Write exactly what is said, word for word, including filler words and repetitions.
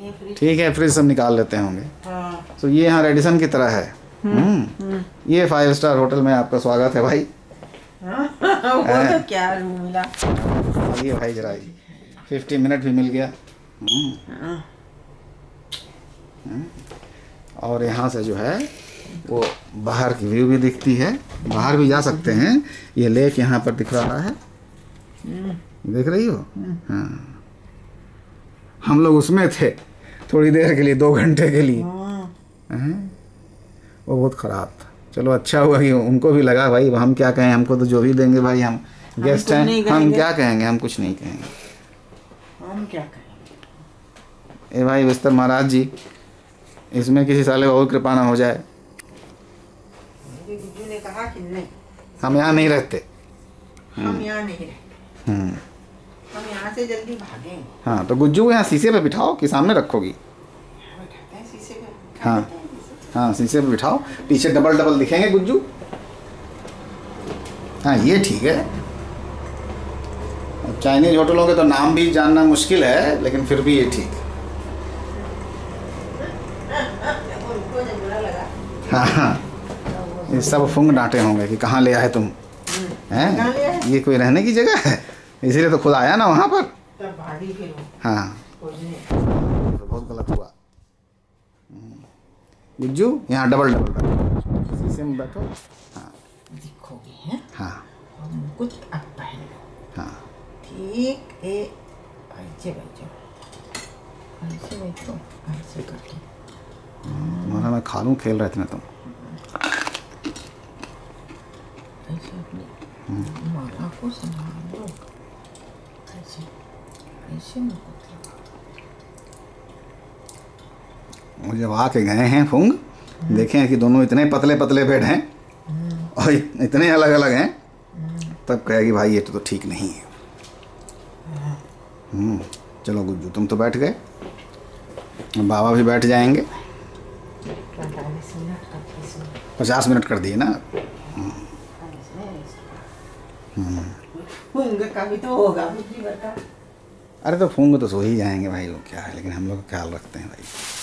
ठीक है, फ्रिज सब निकाल लेते होंगे। हाँ। तो ये यहाँ रेडिसन की तरह है। हम्म ये फाइव स्टार होटल में आपका स्वागत है भाई। हाँ, वो तो क्या मिला। आइए भाई जरा, फिफ्टी मिनट भी मिल गया। हाँ। और यहाँ से जो है वो बाहर की व्यू भी दिखती है, बाहर भी जा सकते हैं। ये लेक यहाँ पर दिख रहा है, देख रही हो? हाँ, हम लोग उसमें थे थोड़ी देर के लिए, दो घंटे के लिए। हैं? वो बहुत ख़राब था। चलो अच्छा हुआ कि उनको भी लगा भाई, हम क्या कहें, हमको तो जो भी देंगे भाई, हम गेस्ट हैं, हम क्या कहेंगे, हम कुछ नहीं कहेंगे। हम क्या कहेंगे? ए भाई विस्तर महाराज जी, इसमें किसी साले और कृपा ना हो जाए। गुज्जू ने कहा कि नहीं, हम यहाँ नहीं रहते, हम यहाँ नहीं रहते, हम्म हम यहाँ से जल्दी भागेंगे। हाँ, तो गुज्जू को यहाँ शीशे पे बिठाओ कि सामने रखोगी? बैठाते हैं शीशे पे। हाँ हाँ, शीशे पे बिठाओ, पीछे डबल डबल दिखेंगे गुज्जू। हाँ ये ठीक है। चाइनीज होटलों के तो नाम भी जानना मुश्किल है, लेकिन फिर भी ये ठीक है। हाँ हाँ, ये सब फुंग डांटे होंगे कि कहाँ ले आए तुम, हैं? ये कोई रहने की जगह है? इसीलिए तो खुद आया ना वहाँ पर। तब भागी फिर वो हाँ, खोजने। तो बहुत गलत हुआ। गुज्जू यहाँ डबल डबल बैठो, शीशे में बैठो। हाँ दिखोगे हैं? हाँ कुछ अब पहन लो। हाँ ठीक है, ऐसे बैठो, ऐसे बैठो, ऐसे करके। तुम्हारा मैं खा लूँ, खेल रहे थे ना तुम। ऐसे अपनी माला को संभालो, ऐसे ऐसे मत करो। वो जब आके गए हैं फुंग, देखें कि दोनों इतने पतले पतले बेड हैं और इत- इतने अलग अलग हैं, तब कहेगी भाई ये तो, तो ठीक नहीं है। हम्म चलो गुज्जू, तुम तो बैठ गए, बाबा भी बैठ जाएंगे। पैंतालीस मिनट का पीस में पचास मिनट कर दिए ना। होंगे का भी तो होगा बुद्धि भर का। अरे तो फूंग तो सो ही जाएंगे भाई, वो क्या है, लेकिन हम लोग ख्याल रखते हैं भाई।